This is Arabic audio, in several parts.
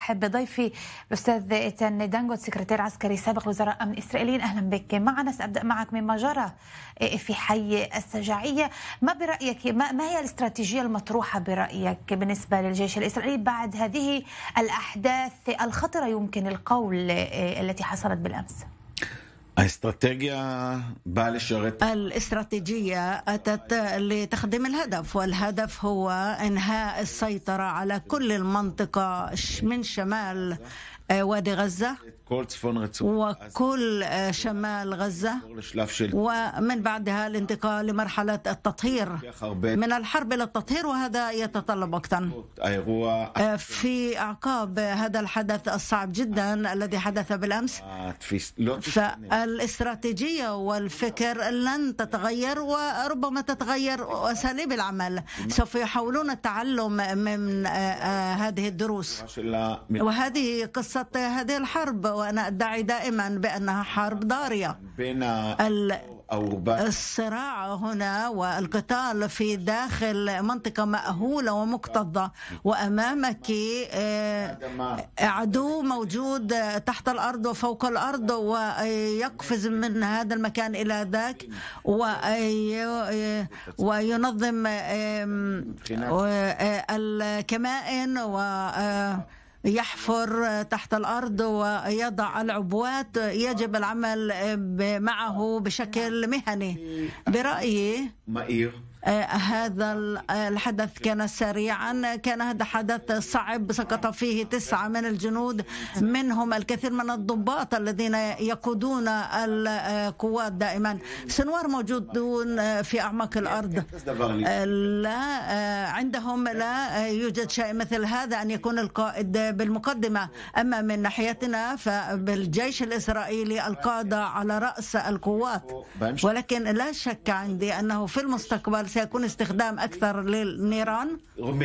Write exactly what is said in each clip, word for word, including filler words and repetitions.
أرحب بضيفي الأستاذ إيتان دانغوت، سكرتير عسكري سابق لوزراء أمن إسرائيليين. أهلا بك معنا. سأبدأ معك مما جرى في حي السجاعية. ما برأيك ما, ما هي الاستراتيجية المطروحة برأيك بالنسبة للجيش الإسرائيلي بعد هذه الأحداث الخطرة يمكن القول التي حصلت بالأمس؟ الاستراتيجية أتت لتخدم الهدف، والهدف هو إنهاء السيطرة على كل المنطقة من شمال وادي غزة وكل شمال غزة، ومن بعدها الانتقال لمرحلة التطهير من الحرب إلى التطهير، وهذا يتطلب وقتا. في أعقاب هذا الحدث الصعب جدا الذي حدث بالأمس، فالاستراتيجية والفكر لن تتغير، وربما تتغير أساليب العمل. سوف يحاولون التعلم من هذه الدروس، وهذه قصة هذه الحرب، وأنا أدعي دائما بأنها حرب ضارية. الصراع هنا والقتال في داخل منطقة مأهولة ومكتظة، وأمامك عدو موجود تحت الأرض وفوق الأرض، ويقفز من هذا المكان إلى ذاك، وينظم الكمائن و يحفر تحت الأرض ويضع العبوات. يجب العمل معه بشكل مهني. برأيي هذا الحدث كان سريعا، كان هذا حدث صعب، سقط فيه تسعة من الجنود، منهم الكثير من الضباط الذين يقودون القوات دائما. سنوار موجودون في أعماق الأرض، لا عندهم لا يوجد شيء مثل هذا أن يكون القائد بالمقدمة. أما من ناحيتنا فبالجيش الإسرائيلي القادة على رأس القوات، ولكن لا شك عندي أنه في المستقبل سيكون استخدام أكثر للنيران.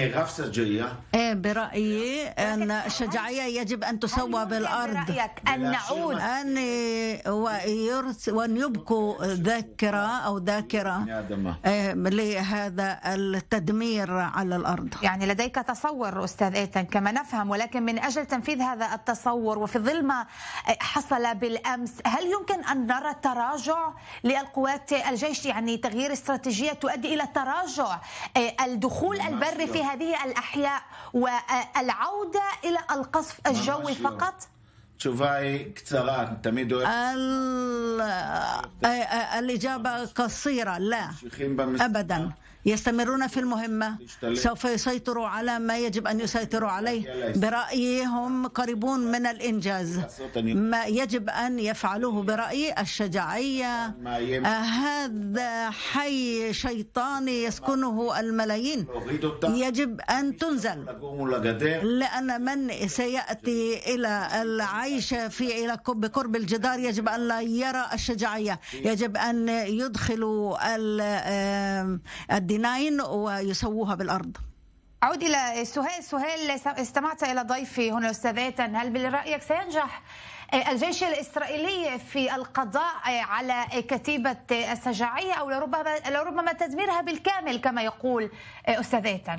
برأيي أن الشجاعية يجب أن تسوى بالأرض، أن نعود أن وأن يبقوا ذاكرة أو ذاكرة لهذا التدمير على الأرض. يعني لديك تصور أستاذ إيتان كما نفهم، ولكن من أجل تنفيذ هذا التصور وفي ظل ما حصل بالأمس، هل يمكن أن نرى تراجع للقوات الجيش، يعني تغيير استراتيجية تؤدي إلى تراجع الدخول البري في هذه الأحياء والعودة إلى القصف الجوي فقط؟ الإجابة قصيرة، لا أبدا. يستمرون في المهمة، سوف يسيطروا على ما يجب أن يسيطروا عليه. برأيي هم قريبون من الإنجاز. ما يجب أن يفعلوه برأيي الشجاعية، هذا حي شيطاني يسكنه الملايين، يجب أن تنزل، لأن من سيأتي إلى العيش في إلى بقرب الجدار يجب أن لا يرى الشجاعية، يجب أن يدخلوا الديناين ويسووها بالأرض. أعود إلى سهيل. سهيل، استمعت إلى ضيفي هنا الأستاذ إيتان، هل برأيك سينجح الجيش الإسرائيلي في القضاء على كتيبة السجاعية، أو لربما لربما تدميرها بالكامل كما يقول أستاذ إيتان؟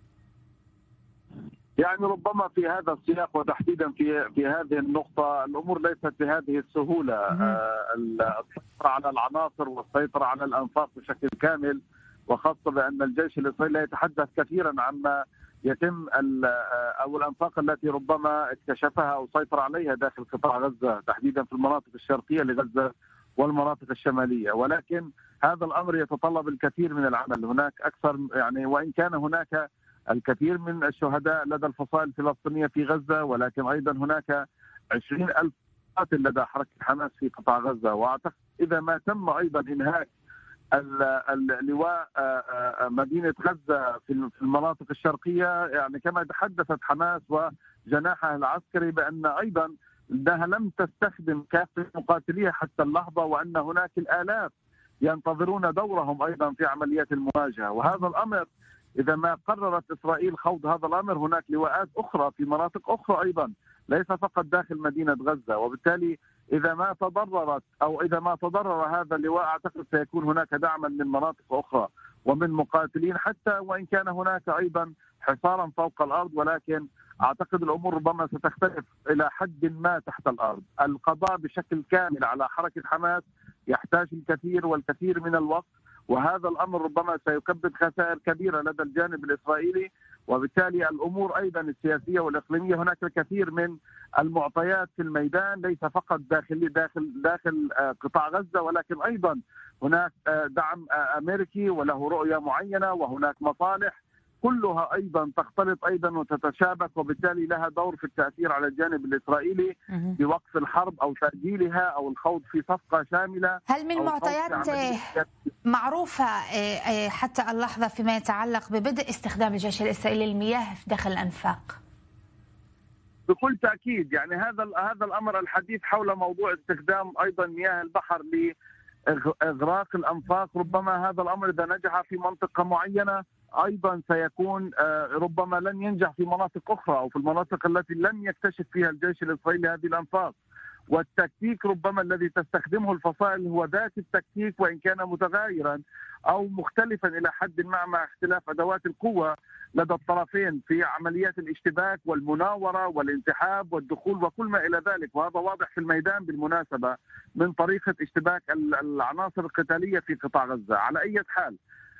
يعني ربما في هذا السياق وتحديدا في في هذه النقطة الأمور ليست بهذه السهولة. السيطرة على العناصر والسيطرة على الأنفاق بشكل كامل، وخاصة بأن الجيش الإسرائيلي لا يتحدث كثيرا عما يتم أو الأنفاق التي ربما اكتشفها أو سيطر عليها داخل قطاع غزة، تحديدا في المناطق الشرقية لغزة والمناطق الشمالية. ولكن هذا الأمر يتطلب الكثير من العمل. هناك أكثر يعني، وإن كان هناك الكثير من الشهداء لدى الفصائل الفلسطينية في غزة، ولكن أيضا هناك عشرين ألف قاتل لدى حركة حماس في قطاع غزة. وأعتقد إذا ما تم أيضا إنهاء اللواء مدينة غزة في المناطق الشرقية، يعني كما تحدثت حماس وجناحها العسكري بأن أيضا أنها لم تستخدم كافة مقاتليها حتى اللحظة، وأن هناك الآلاف ينتظرون دورهم أيضا في عمليات المواجهة. وهذا الأمر إذا ما قررت إسرائيل خوض هذا الأمر، هناك لواءات أخرى في مناطق أخرى أيضا، ليس فقط داخل مدينة غزة. وبالتالي إذا ما تضررت أو إذا ما تضرر هذا اللواء، أعتقد سيكون هناك دعما من مناطق أخرى ومن مقاتلين، حتى وإن كان هناك أيضا حصارا فوق الأرض. ولكن أعتقد الأمور ربما ستختلف إلى حد ما تحت الأرض. القضاء بشكل كامل على حركة حماس يحتاج الكثير والكثير من الوقت، وهذا الأمر ربما سيكبد خسائر كبيرة لدى الجانب الإسرائيلي، وبالتالي الأمور أيضا السياسية والإقليمية هناك الكثير من المعطيات في الميدان، ليس فقط داخل داخل داخل قطاع غزة، ولكن أيضا هناك دعم أمريكي وله رؤية معينة، وهناك مصالح كلها أيضا تختلط أيضا وتتشابك، وبالتالي لها دور في التأثير على الجانب الإسرائيلي بوقف الحرب أو تأجيلها أو الخوض في صفقة شاملة. هل من معطيات معروفة حتى اللحظة فيما يتعلق ببدء استخدام الجيش الإسرائيلي المياه داخل الأنفاق؟ بكل تأكيد، يعني هذا هذا الأمر الحديث حول موضوع استخدام أيضا مياه البحر لإغراق الأنفاق، ربما هذا الأمر إذا نجح في منطقة معينة أيضا سيكون ربما لن ينجح في مناطق أخرى أو في المناطق التي لم يكتشف فيها الجيش الإسرائيلي هذه الأنفاق. والتكتيك ربما الذي تستخدمه الفصائل هو ذات التكتيك، وإن كان متغايرا أو مختلفا إلى حد ما مع اختلاف أدوات القوة لدى الطرفين في عمليات الاشتباك والمناورة والانسحاب والدخول وكل ما إلى ذلك، وهذا واضح في الميدان بالمناسبة من طريقة اشتباك العناصر القتالية في قطاع غزة. على أي حال،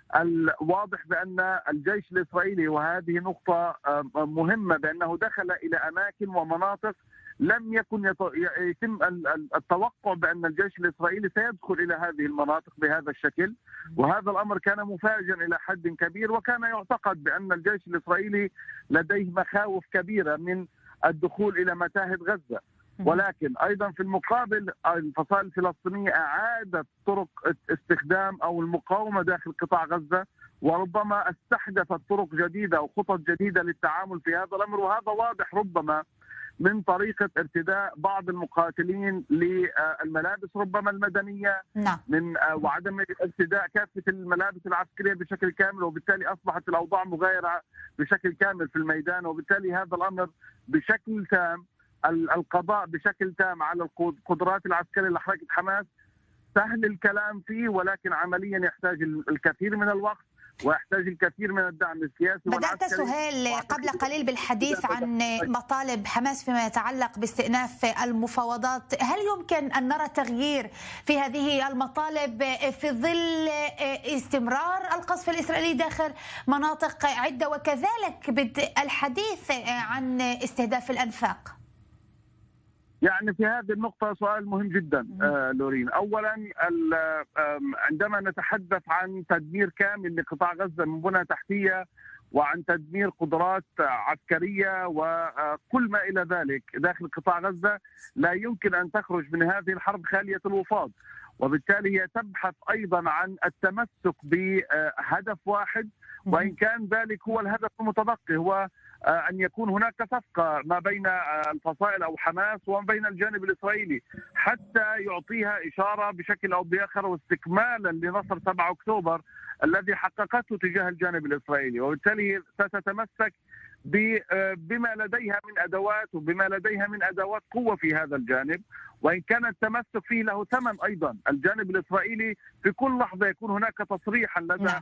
الواضح بأن الجيش الإسرائيلي، وهذه نقطة مهمة، بأنه دخل إلى أماكن ومناطق لم يكن يتم التوقع بأن الجيش الإسرائيلي سيدخل إلى هذه المناطق بهذا الشكل، وهذا الأمر كان مفاجئا إلى حد كبير، وكان يعتقد بأن الجيش الإسرائيلي لديه مخاوف كبيرة من الدخول إلى متاهة غزة. ولكن أيضا في المقابل الفصائل الفلسطينية أعادت طرق استخدام أو المقاومة داخل قطاع غزة، وربما استحدثت طرق جديدة أو خطط جديدة للتعامل في هذا الأمر، وهذا واضح ربما من طريقة ارتداء بعض المقاتلين للملابس ربما المدنية، نعم. من وعدم ارتداء كافة الملابس العسكرية بشكل كامل، وبالتالي أصبحت الأوضاع مغايرة بشكل كامل في الميدان، وبالتالي هذا الأمر بشكل تام القضاء بشكل تام على القدرات العسكرية لحركة حماس سهل الكلام فيه، ولكن عمليا يحتاج الكثير من الوقت ويحتاج الكثير من الدعم السياسي والعسكري. بدأت سهيل قبل قليل بالحديث عن مطالب حماس فيما يتعلق باستئناف المفاوضات، هل يمكن أن نرى تغيير في هذه المطالب في ظل استمرار القصف الإسرائيلي داخل مناطق عدة، وكذلك بدء الحديث عن استهداف الأنفاق؟ يعني في هذه النقطة سؤال مهم جدا آه لورين. أولا عندما نتحدث عن تدمير كامل لقطاع غزة من بنى تحتية وعن تدمير قدرات عسكرية وكل ما إلى ذلك داخل قطاع غزة، لا يمكن أن تخرج من هذه الحرب خالية الوفاض، وبالتالي هي تبحث أيضا عن التمسك بهدف واحد، وإن كان ذلك هو الهدف المتبقي، هو أن يكون هناك صفقة ما بين الفصائل أو حماس وما بين الجانب الإسرائيلي حتى يعطيها إشارة بشكل أو بآخر واستكمالا لنصر سبعة أكتوبر الذي حققته تجاه الجانب الإسرائيلي، وبالتالي ستتمسك بما لديها من أدوات وبما لديها من أدوات قوة في هذا الجانب، وإن كان التمسك فيه له ثمن أيضا. الجانب الإسرائيلي في كل لحظة يكون هناك تصريحا لدى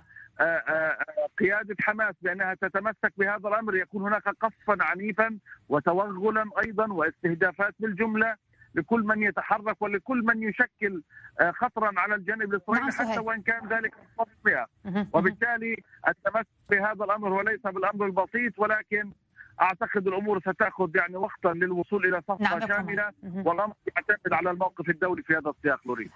قيادة حماس بأنها تتمسك بهذا الأمر، يكون هناك قصفا عنيفا وتوغلا أيضا واستهدافات بالجملة لكل من يتحرك ولكل من يشكل خطرا على الجانب الإسرائيلي حتى وإن كان ذلك بها. وبالتالي التمسك بهذا الأمر وليس بالأمر البسيط، ولكن أعتقد الأمور ستأخذ يعني وقتا للوصول إلى صفقة نعم شاملة، والأمر يعتمد على الموقف الدولي في هذا السياق. لورين